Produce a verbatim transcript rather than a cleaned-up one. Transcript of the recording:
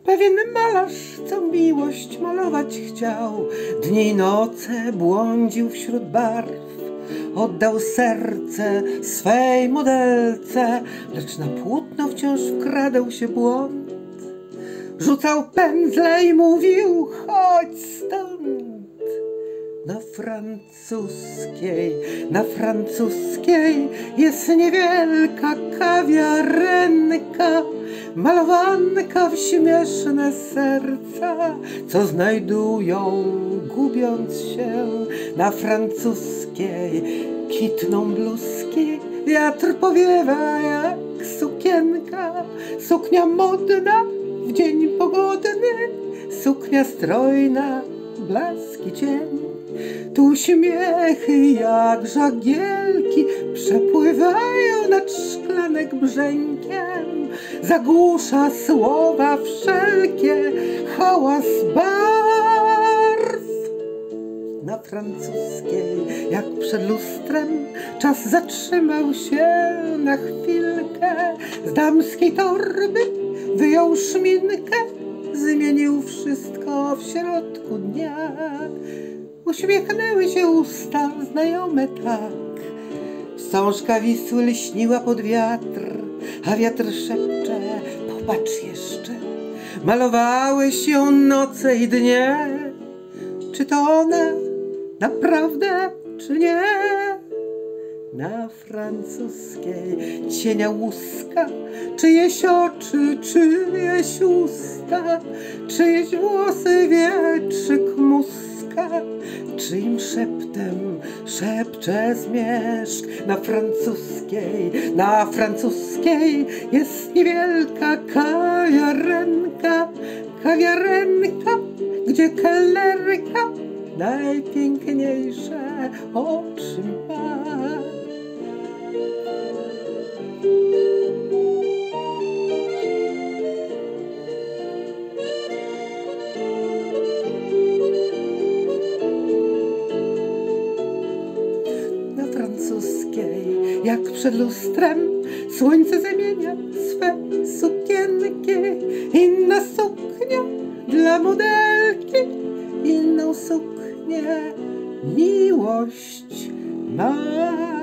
Pewien malarz, co miłość malować chciał, dni i noce błądził wśród barw. Oddał serce swej modelce, lecz na płótno wciąż wkradał się błąd. Rzucał pędzle i mówił: chodź stąd. Na francuskiej, na francuskiej jest niewielka kawiarenka, malowanka w śmieszne serca, co znajdują, gubiąc się. Na francuskiej kwitną bluzki, wiatr powiewa jak sukienka, suknia modna w dzień pogodny, suknia strojna, blask i cień. Tu śmiechy jak żagielki przepływają nad szklanek brzękiem, zagłusza słowa wszelkie hałas barw. Na francuskiej, jak przed lustrem, czas zatrzymał się na chwilkę. Z damskiej torby wyjął szminkę, zmienił wszystko w środku dnia. Uśmiechnęły się usta znajome tak, wstążka Wisły lśniła pod wiatr, a wiatr szepcze: popatrz jeszcze. Malowałeś ją noce i dnie, czy to ona naprawdę, czy nie? Na francuskiej cienia łuska, czyjeś oczy, czyjeś usta, czyjeś włosy wietrzyk muska, czyim szeptem szepcze zmierzch. Na francuskiej, na francuskiej jest niewielka kawiarenka, kawiarenka, gdzie kelnerka najpiękniejsze oczy ma. Na francuskiej, jak przed lustrem, słońce zamienia swe sukienki. Inna suknia dla modelki, inną suknię miłość ma.